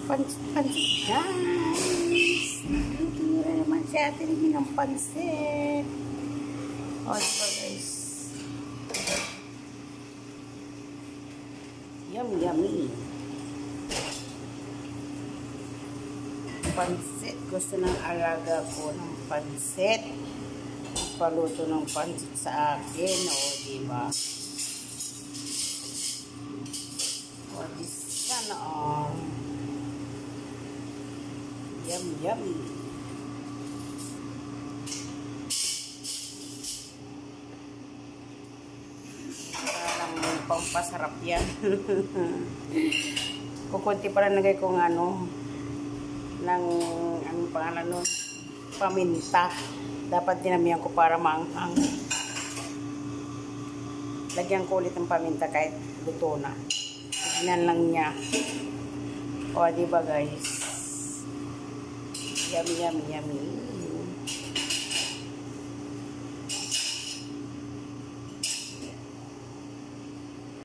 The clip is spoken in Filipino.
Pansit, guys. Natutira naman si Ate Rini ng pansit. O, diba guys? Yummy, yummy. Pansit. Gusto ng alaga ko ng pansit. Paluto ng pansit sa akin. O, diba? O, sana all. Yummy, yummy. Parang pampasarap yan. Kukunti pa lang nagay kong ano, ng, anong pangalan nun? Paminta. Dapat dinamihan ko para maanghang. Lagyan ko ulit ng paminta kahit luto na. Tignan lang niya. O, diba guys? Yummy, yummy, yummy.